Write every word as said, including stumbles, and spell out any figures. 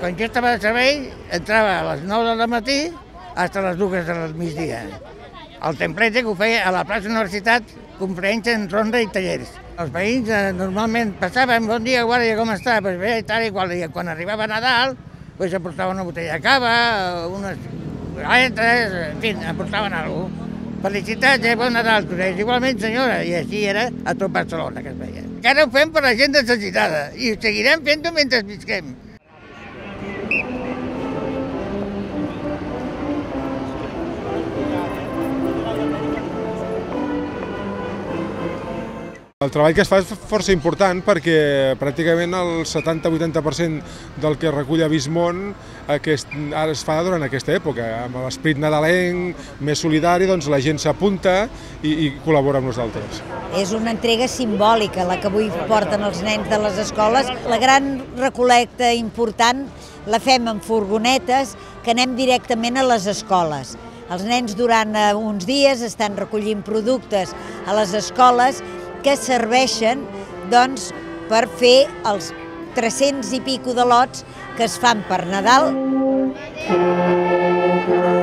Quan jo estava de servei, entrava a les nou del matí fins a les dues del migdia. El templete que ho feia a la plaça Universitat, conferències en ronda i tallers. Els veïns eh, normalment passaven, bon dia, guàrdia, com està? Pues bé, i tal i qual. I quan arribava Nadal, pues aportaven una botella de cava, unes galletes, en fi, aportaven alguna cosa. Felicitats i bon Nadal, Torres. Igualment, senyora, i així era a tot Barcelona que es veia. Encara ho fem per la gent necessitada i ho seguirem fent-ho mentre visquem. El treball que es fa és força important perquè pràcticament el setanta a vuitanta per cent del que recull Vismont aquest, ara es fa durant aquesta època. Amb l'esperit nadalenc, més solidari, doncs la gent s'apunta i, i col·labora amb nosaltres. És una entrega simbòlica la que avui porten els nens de les escoles. La gran recol·lecta important la fem en furgonetes que anem directament a les escoles. Els nens durant uns dies estan recollint productes a les escoles que serveixen doncs, per fer els tres-cents i pico de lots que es fan per Nadal.